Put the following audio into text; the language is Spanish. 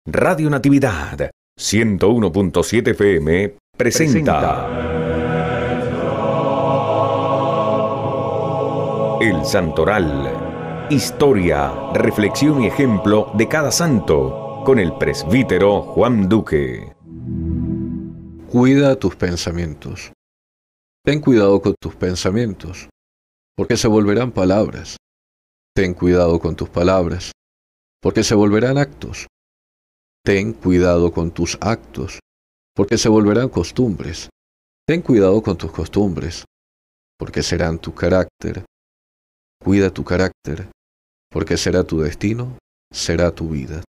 Radio Natividad 101.7 FM presenta El Santoral. Historia, reflexión y ejemplo de cada santo con el presbítero Juan Duque. Cuida tus pensamientos. Ten cuidado con tus pensamientos, porque se volverán palabras. Ten cuidado con tus palabras, porque se volverán actos. Ten cuidado con tus actos, porque se volverán costumbres. Ten cuidado con tus costumbres, porque serán tu carácter. Cuida tu carácter, porque será tu destino, será tu vida.